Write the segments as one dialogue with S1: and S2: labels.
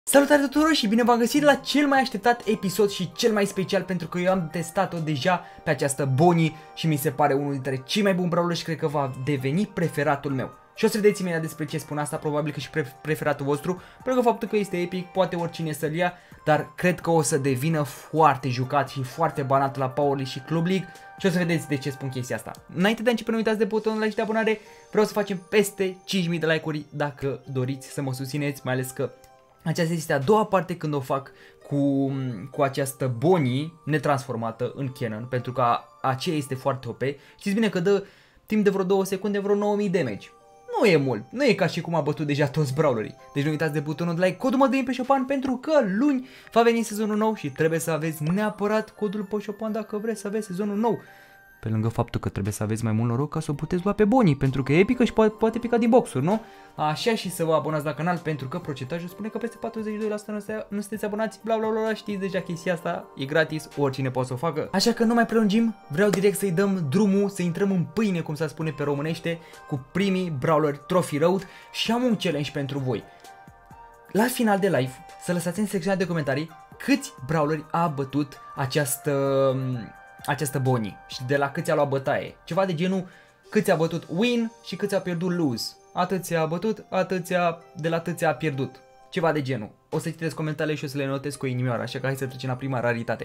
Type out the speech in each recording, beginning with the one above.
S1: Salutare tuturor și bine v-am găsit la cel mai așteptat episod și cel mai special, pentru că eu am testat-o deja pe această Bonnie și mi se pare unul dintre cei mai buni brawler și cred că va deveni preferatul meu. Și o să vedeți imediat despre ce spun asta, probabil că și preferatul vostru, pentru că faptul că este epic, poate oricine să-l ia, dar cred că o să devină foarte jucat și foarte banat la Power League și Club League și o să vedeți de ce spun chestia asta. Înainte de a începe, nu uitați de butonul like și de abonare, vreau să facem peste 5000 de like-uri dacă doriți să mă susțineți, mai ales că aceasta este a doua parte când o fac cu această Bonnie netransformată în Cannon, pentru că aceea este foarte OP. Știți bine că dă timp de vreo 2 secunde vreo 9000 damage. Nu e mult, nu e ca și cum a bătut deja toți brawlerii. Deci nu uitați de butonul de like, codul Mădălin pe Șopan, pentru că luni va veni sezonul nou și trebuie să aveți neapărat codul pe Șopan dacă vreți să aveți sezonul nou. Pe lângă faptul că trebuie să aveți mai mult noroc ca să o puteți lua pe Bonnie, pentru că e epică și poate pica din boxuri, nu? Așa, și să vă abonați la canal, pentru că procentajul spune că peste 42% nu sunteți abonați, bla bla bla, știți deja chestia asta, e gratis, oricine poate să o facă. Așa că nu mai prelungim, vreau direct să-i dăm drumul, să intrăm în pâine, cum se spune pe românește, cu primii brawler Trophy Road și am un challenge pentru voi. La final de live, să lăsați în secțiunea de comentarii câți brawleri a bătut această Bonnie și de la câți a luat bătaie. Ceva de genul câți a bătut win și câți a pierdut lose. Atâția a bătut, de la atâția a pierdut. Ceva de genul. O să citesc comentariile și o să le notez cu inimioara, așa că hai să trecem la prima raritate.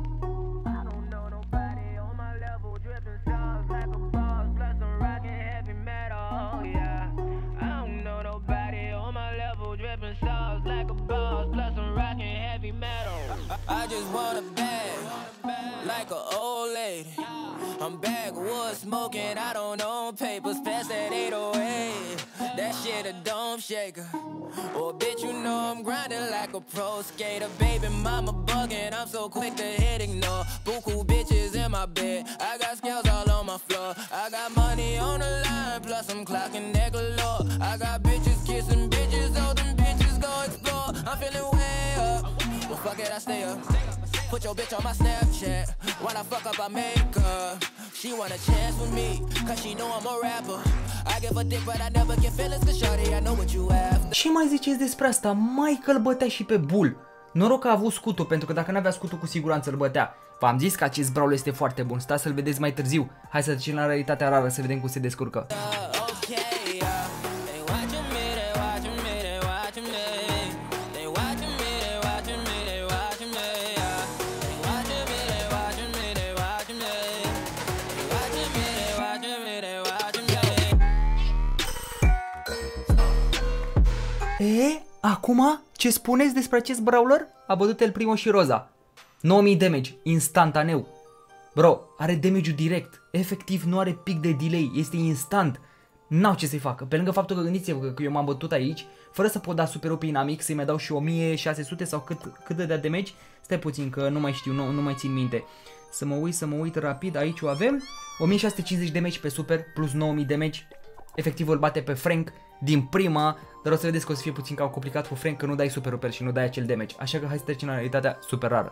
S2: I'm backwoods smoking, I don't own papers, past that 808. That shit a dome shaker. Oh, bitch, you know I'm grinding like a pro skater. Baby mama bugging, I'm so quick to hit ignore. Buku bitches in my bed, I got scales all on my floor. I got money on the line, plus I'm clocking that galore. I got bitches kissing bitches, all them bitches go explore. I'm feeling way up, well fuck it, I stay up. Put your bitch on my Snapchat, when I fuck up I make her. She want a chance with me, cause she know I'm a rapper. I give a dick but I never get feelings, cause shawty I know what you have.
S1: Ce mai ziceți despre asta? Michael bătea și pe Bull. Noroc că a avut scutul, pentru că dacă n-avea scutul cu siguranță îl bătea. V-am zis că acest brawler este foarte bun, stați să-l vedeți mai târziu. Hai să trecem la realitatea rară să vedem cum se descurcă. Acum, ce spuneți despre acest brawler? A bătut El Primo și Roza. 9000 damage, instantaneu. Bro, are damage-ul direct. Efectiv nu are pic de delay, este instant. N-au ce să-i facă. Pe lângă faptul că gândiți-vă că eu m-am bătut aici, fără să pot da super-ul pe inamic, să-i mai dau și 1600 sau cât de damage. Stai puțin că nu mai știu, nu mai țin minte. Să mă uit rapid, aici o avem. 1650 damage pe super, plus 9000 damage. Efectiv îl bate pe Frank din prima, dar o să vedeți că o să fie puțin cam complicat cu Frank, că nu dai super upper și nu dai acel damage. Așa că hai să trecem la realitatea super rară.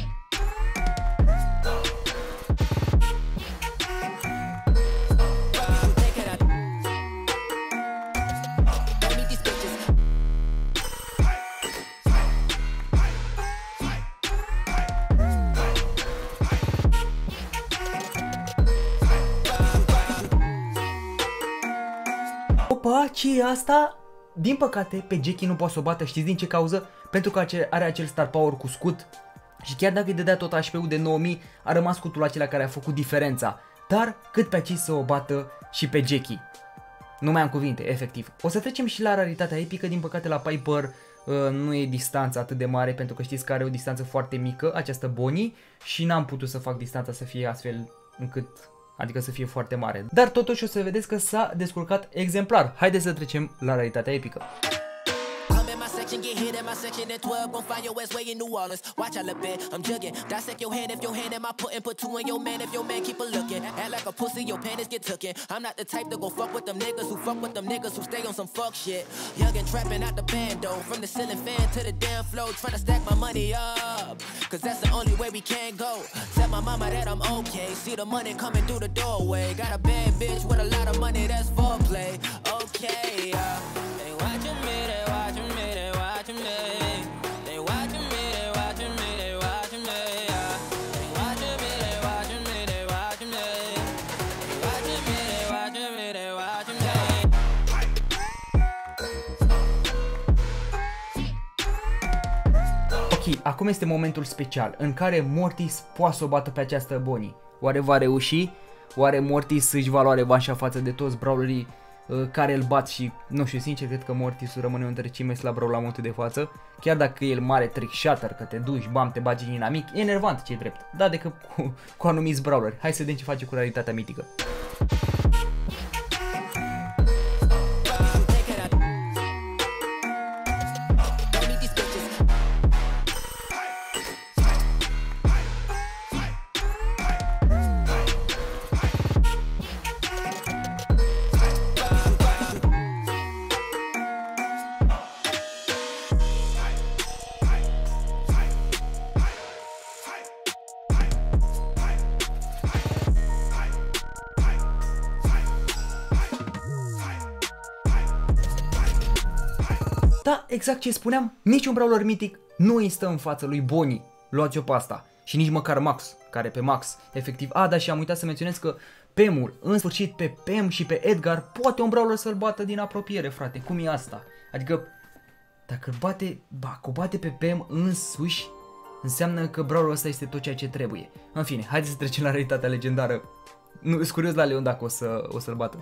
S1: Opa, ce e asta? Din păcate, pe Jackie nu poate să o bată, știți din ce cauză? Pentru că are acel star power cu scut și chiar dacă îi dădea tot HP-ul de 9000, a rămas scutul acela care a făcut diferența. Dar cât pe aici să o bată și pe Jackie? Nu mai am cuvinte, efectiv. O să trecem și la raritatea epică, din păcate la Piper nu e distanța atât de mare, pentru că știți că are o distanță foarte mică, această Bonnie, și n-am putut să fac distanța să fie astfel încât... Adică să fie foarte mare. Dar totuși o să vedeți că s-a descurcat exemplar. Haideți să trecem la realitatea epică. Get hit in my section at 12, gon' find your ass way in New Orleans. Watch I look bad, I'm jugging. Dissect your hand if your hand in my put and put two in your man if your man keep a looking. Act like a pussy, your panties get tooken. I'm not the type to go fuck with them niggas who fuck with them niggas who stay on some fuck shit. Young and trapping out the bando, from the ceiling fan to the damn floor, trying to stack my money up, cause that's the only way we can go. Tell my mama that I'm okay, see the money coming through the doorway. Got a bad bitch with a lot of money, that's foreplay. Okay, they watching me, they watching me, they watching me. Ok, acum este momentul special în care Mortis poate să o bată pe această Bonnie. Oare va reuși? Oare Mortis își va lua revanșa față de toți brawlerii care îl bat și, nu știu, sincer, cred că Mortis rămâne unul dintre cei mai slab brawler la momentul de față. Chiar dacă el mare trick shatter, că te duci, bam, te bagi în inamic, e enervant, ce-i drept. Da, decât cu anumiți brawleri. Hai să vedem ce face cu raritatea mitică. Da, exact ce spuneam, niciun brawler mitic nu îi stă în față lui Bonnie. Luați-o pe asta. Și nici măcar Max, care pe Max, efectiv. Da, și am uitat să menționez că Pemul, în sfârșit pe Pem și pe Edgar, poate un brawler să-l bată din apropiere, frate. Cum e asta? Adică, dacă îl bate, o bate pe Pem însuși, înseamnă că brawlerul ăsta este tot ceea ce trebuie. În fine, haideți să trecem la realitatea legendară. Nu, sunt curios la Leon dacă o să-l bată.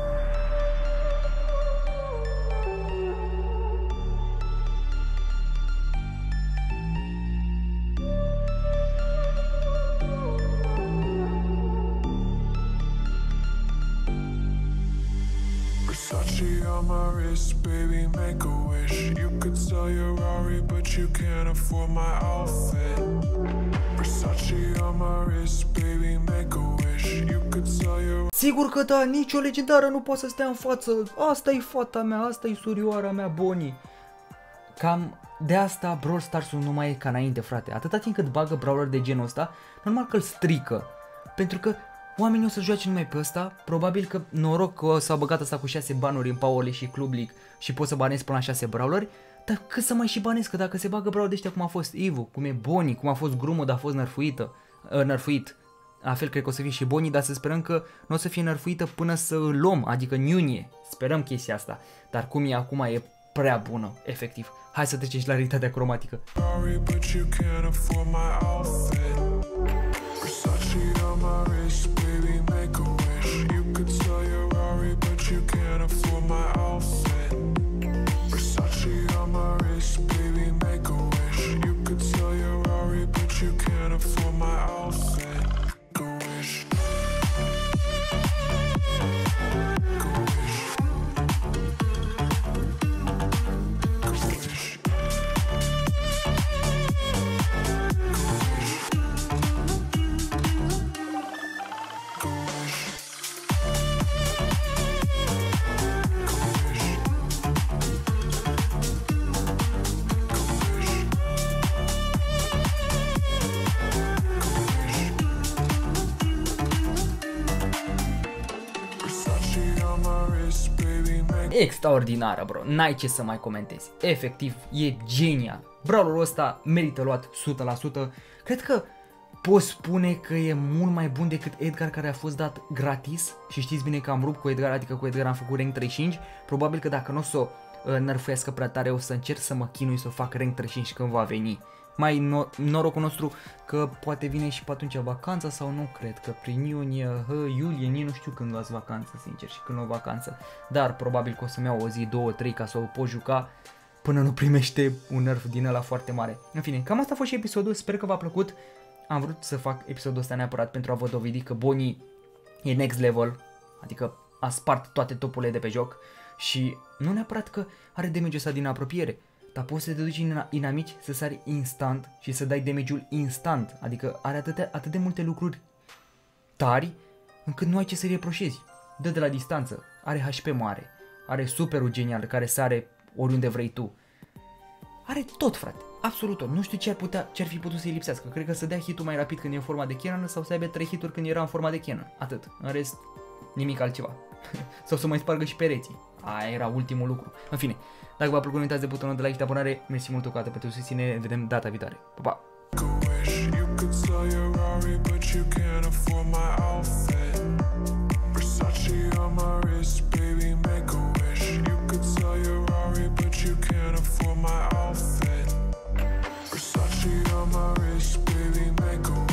S3: Versace on my wrist, baby, make a wish. You could sell your Rari, but you can't afford my outfit. Versace on my wrist, baby, make a wish. You could sell your...
S1: Sigur că da, nicio legendară nu poate să stea în față. Asta e fata mea, asta e surioara mea, Bonnie. Cam de asta Brawl Stars-ul nu mai e ca înainte, frate. Atâta timp cât bagă brawler de genul ăsta, normal că îl strică. Pentru că oamenii o să joace numai pe ăsta, probabil că noroc că s-a băgat asta cu 6 banuri în Power și Club League și poți să banezi până la 6 brawleri, dar cât să mai și banezi, că dacă se bagă brawler de ăștia cum a fost Evo, cum e Bonnie, cum a fost Grumod, a fost nerfuit, la fel cred că o să fie și Bonnie, dar să sperăm că nu o să fie nerfuită până să îl luăm, adică în iunie, sperăm chestia asta, dar cum e acum e prea bună, efectiv. Hai să trecem și la realitatea cromatică. Extraordinară, bro, n-ai ce să mai comentezi. Efectiv, e genial. Brawlerul ăsta merită luat 100%. Cred că pot spune că e mult mai bun decât Edgar, care a fost dat gratis. Și știți bine că am rupt cu Edgar, adică cu Edgar am făcut rank 35. Probabil că dacă nu o să o nerfuiască prea tare, o să încerc să mă chinui să o fac rank 35 când va veni. Mai norocul nostru că poate vine și pe atunci vacanța sau nu cred, că prin iunie, iulie, nici nu știu când luați vacanță, sincer, și când o vacanță. Dar probabil că o să-mi iau o zi, 2, 3 ca să o pot juca până nu primește un nerf din ăla foarte mare. În fine, cam asta a fost și episodul, sper că v-a plăcut. Am vrut să fac episodul ăsta neapărat pentru a vă dovedi că Bonnie e next level, adică a spart toate topurile de pe joc și nu neapărat că are damage-ul ăsta din apropiere, dar poți să te duci în inamici, să sari instant și să dai damage-ul instant, adică are atât de multe lucruri tari încât nu ai ce să reproșezi. Dă de la distanță, are HP mare, are superul genial care sare oriunde vrei tu. Are tot, frate, absolut tot. Nu știu ce ar fi putut să-i lipsească. Cred că să dea hit-ul mai rapid când e în forma de Cannon sau să aibă 3 hit-uri când era în forma de Cannon. Atât. În rest, nimic altceva. Sau să mai spargă și pereții. Aia era ultimul lucru. În fine, dacă v-a plăcut, nu uitați de butonul de like și de abonare. Mersi mult toată pentru susținere. Ne vedem data viitoare. Pa, pa! Versace
S3: wrist, baby, make a